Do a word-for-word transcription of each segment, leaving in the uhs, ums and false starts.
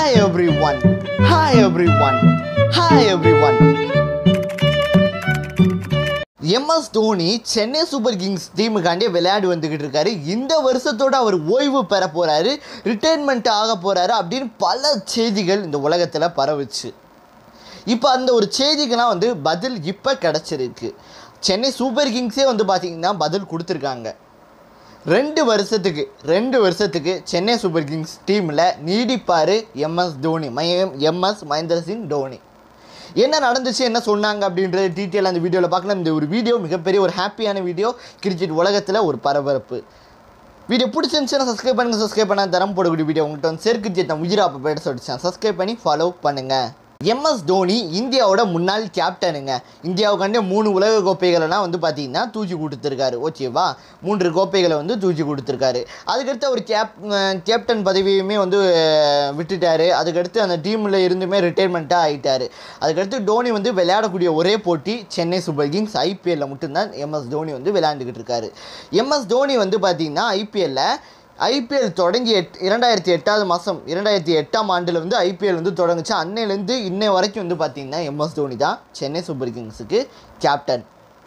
Hi everyone. Hi everyone. Hi everyone. M S Dhoni Chennai Super Kings டீமுக்காண்டி விளையாடி வந்துகிட்டு இருக்காரு. இந்த வருஷத்தோட அவர் ஓய்வு பெற போறாரு, ரிட்டையர்மெண்ட் ஆக போறாரு அப்படின்னு பல செய்திகள் இந்த உலகத்துல பரவுச்சு. இப்போ அந்த ஒரு செய்திக்கெல்லாம் வந்து பதில் இப்போ கிடச்சிருக்கு. சென்னை சூப்பர் கிங்ஸே வந்து பார்த்தீங்கன்னா பதில் கொடுத்துருக்காங்க. ரெண்டு வருஷத்துக்கு ரெண்டு வருஷத்துக்கு சென்னை சூப்பர் கிங்ஸ் டீமில் நீடிப்பார் எம்எஸ் தோனி, மையம் எம்எஸ் மகேந்திர சிங் தோனி. என்ன நடந்துச்சு, என்ன சொன்னாங்க அப்படின்றது டீட்டெயில் அந்த வீடியோவில் பார்க்கலாம். இந்த ஒரு வீடியோ மிகப்பெரிய ஒரு ஹாப்பியான வீடியோ, கிரிக்கெட் உலகத்தில் ஒரு பரபரப்பு. வீடியோ பிடிச்சிருந்துச்சுன்னா சப்ஸ்கிரைப் பண்ணுங்கள். சப்ஸ்கிரைப் பண்ணால் தரம் போடக்கூடிய வீடியோ உங்கள்கிட்ட வந்து சேர் கிரிக்கெட் நான் உயிரா அப்போ பேட சொல்லிச்சேன். சப்ஸ்கிரைப் பண்ணி ஃபாலோ பண்ணுங்கள். எம்எஸ் தோனி இந்தியாவோட முன்னாள் கேப்டனுங்க. இந்தியாவுக்காண்டே மூணு உலக கோப்பைகளெல்லாம் வந்து பார்த்தீங்கன்னா தூக்கி கொடுத்துருக்காரு. ஓகேவா, மூன்று கோப்பைகளை வந்து தூக்கி கொடுத்துருக்காரு. அதுக்கடுத்து அவர் கேப் கேப்டன் பதவியுமே வந்து விட்டுட்டார். அதுக்கடுத்து அந்த டீமில் இருந்துமே ரிட்டையர்மெண்ட்டாக ஆகிட்டார். அதுக்கடுத்து தோனி வந்து விளையாடக்கூடிய ஒரே போட்டி சென்னை சூப்பர் கிங்ஸ் ஐபிஎல்லில் மட்டும்தான் எம்எஸ் தோனி வந்து விளையாண்டுக்கிட்டு இருக்காரு. எம்எஸ் தோனி வந்து பார்த்தீங்கன்னா ஐபிஎல்லில் ஐபிஎல் தொடங்கி எட் இரண்டாயிரத்தி எட்டாவது மாதம் இரண்டாயிரத்தி எட்டாம் ஆண்டில் வந்து ஐபிஎல் வந்து தொடங்குச்சு. அன்னையிலேருந்து இன்னை வரைக்கும் வந்து பார்த்திங்கன்னா எம்எஸ் தோனி தான் சென்னை சூப்பர் கிங்ஸுக்கு கேப்டன்.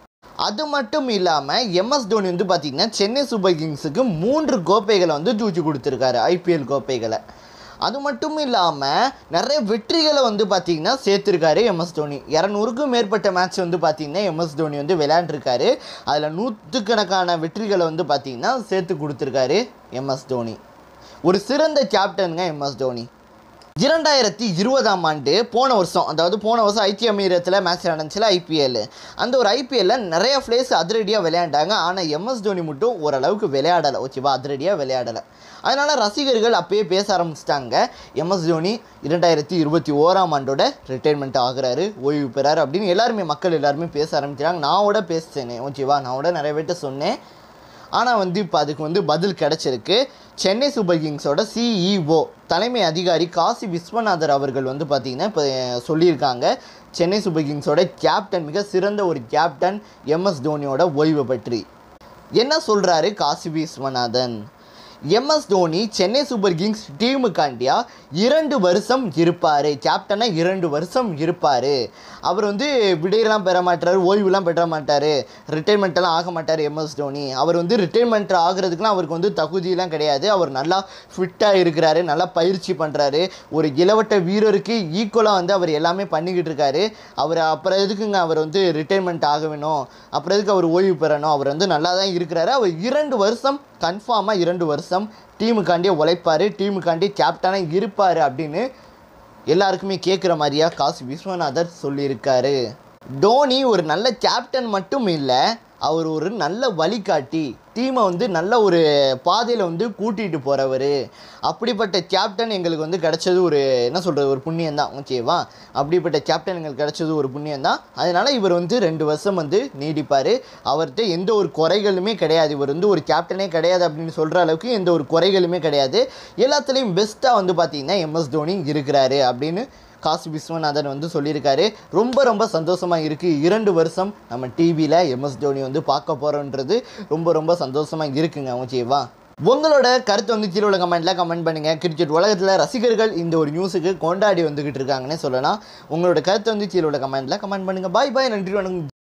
அது மட்டும் இல்லாமல் எம்எஸ் தோனி வந்து பார்த்திங்கன்னா சென்னை சூப்பர் கிங்ஸுக்கு மூன்று கோப்பைகளை வந்து தூக்கி கொடுத்துருக்காரு, ஐபிஎல் கோப்பைகளை. அது மட்டும் இல்லாமல் நிறைய வெற்றிகளை வந்து பார்த்திங்கன்னா சேர்த்துருக்காரு எம்எஸ் தோனி. இரநூறுக்கும் மேற்பட்ட மேட்ச் வந்து பார்த்திங்கன்னா எம்எஸ் தோனி வந்து விளையாண்டுருக்காரு. அதில் நூற்றுக்கணக்கான வெற்றிகளை வந்து பார்த்திங்கன்னா சேர்த்து கொடுத்துருக்காரு எம்எஸ் தோனி. ஒரு சிறந்த கேப்டனுங்க எம்எஸ் தோனி. இரண்டாயிரத்தி இருபதாம் ஆண்டு போன வருஷம், அதாவது போன வருஷம் ஐக்கிய அமீரத்தில் மேட்ச் நடந்துச்சுல ஐபிஎல். அந்த ஒரு ஐபிஎல்லில் நிறைய பிளேஸ் அதிரடியாக விளையாண்டாங்க. ஆனால் எம்எஸ் தோனி மட்டும் ஓரளவுக்கு விளையாடலை. ஓகேவா, அதிரடியாக விளையாடலை. அதனால் ரசிகர்கள் அப்பயே பேச ஆரம்பிச்சிட்டாங்க, எம்எஸ் தோனி இரண்டாயிரத்தி இருபத்தி ஓராம் ஆண்டோட ரிட்டையர்மெண்ட் ஆகிறாரு, ஓய்வு பெறாரு அப்படின்னு எல்லாருமே மக்கள் எல்லாருமே பேச ஆரம்பிக்கிறாங்க. நான் கூட பேசினேன். ஓகேவா, நான் கூட நிறைய பேர்ட்ட சொன்னேன். ஆனால் வந்து இப்போ அதுக்கு வந்து பதில் கிடச்சிருக்கு. சென்னை சூப்பர் கிங்ஸோட சிஇஓ தலைமை அதிகாரி காசி விஸ்வநாதர் அவர்கள் வந்து பார்த்திங்கன்னா இப்போ சொல்லியிருக்காங்க சென்னை சூப்பர் கிங்ஸோட கேப்டன், மிக சிறந்த ஒரு கேப்டன் எம்எஸ் தோனியோட ஓய்வு பற்றி. என்ன சொல்கிறாரு Kasi Viswanathan? MS Dhoni Chennai super kings டீமுக்காண்டியா இரண்டு வருஷம் இருப்பார், கேப்டனாக இரண்டு வருஷம் இருப்பார். அவர் வந்து விடையெல்லாம் பெற மாட்டார், ஓய்வுலாம் பெற மாட்டார், ரிட்டைர்மெண்ட்டெல்லாம் ஆக மாட்டார் எம்எஸ் தோனி. அவர் வந்து ரிட்டைர்மெண்ட் ஆகிறதுக்குலாம் அவருக்கு வந்து தகுதியெலாம் கிடையாது. அவர் நல்லா ஃபிட்டாக இருக்கிறாரு, நல்லா பயிற்சி பண்ணுறாரு. ஒரு இளவட்ட வீரருக்கு ஈக்குவலாக வந்து அவர் எல்லாமே பண்ணிக்கிட்டு இருக்காரு. அவர் அப்புறம் எதுக்குங்க அவர் வந்து ரிட்டைர்மெண்ட் ஆக வேணும், அப்புறம் எதுக்கு அவர் ஓய்வு பெறணும்? அவர் வந்து நல்லா தான் இருக்கிறாரு. அவர் இரண்டு வருஷம் கன்ஃபார்மாக இரண்டு வருஷம் டீமுக்காண்டியே உழைப்பார், டீமுக்காண்டி கேப்டனாக இருப்பார் அப்படின்னு எல்லாருக்குமே கேட்குற மாதிரியா காசி விஸ்வநாதர் சொல்லியிருக்காரு. தோனி ஒரு நல்ல கேப்டன் மட்டும் இல்லை, அவர் ஒரு நல்ல வழிகாட்டி, டீமை வந்து நல்ல ஒரு பாதையில் வந்து கூட்டிகிட்டு போகிறவர். அப்படிப்பட்ட கேப்டன் எங்களுக்கு வந்து கிடச்சது ஒரு என்ன சொல்கிறது ஒரு புண்ணியந்தான். ஓகேவா, அப்படிப்பட்ட கேப்டன் எங்களுக்கு கிடச்சது ஒரு புண்ணியந்தான். அதனால் இவர் வந்து ரெண்டு வருஷம் வந்து நீடிப்பார். அவர்கிட்ட எந்த ஒரு குறைகளுமே கிடையாது. இவர் வந்து ஒரு கேப்டனே கிடையாது அப்படின்னு சொல்கிற அளவுக்கு எந்த ஒரு குறைகளுமே கிடையாது. எல்லாத்துலேயும் பெஸ்ட்டாக வந்து பார்த்திங்கன்னா எம்எஸ் தோனி இருக்கிறாரு அப்படின்னு காசி விஸ்வநாதன் வந்து சொல்லியிருக்காரு. ரொம்ப ரொம்ப சந்தோஷமாக இருக்குது. இரண்டு வருஷம் நம்ம டிவியில் எம்எஸ் தோனி வந்து பார்க்க போகிறோன்றது ரொம்ப ரொம்ப சந்தோஷமாக இருக்குங்க. ஓகேவா, உங்களோட கருத்து வந்து கீழே உள்ள கமெண்ட்டில் கமெண்ட் பண்ணுங்கள். கிரிக்கெட் உலகத்தில் ரசிகர்கள் இந்த ஒரு நியூஸுக்கு கொண்டாடி வந்துக்கிட்டு இருக்காங்கன்னே சொல்லலாம். உங்களோட கருத்து வந்து கீழே உள்ள கமெண்ட்டில் கமெண்ட் பண்ணுங்கள். பாய் பாய், நன்றி, வணக்கம்.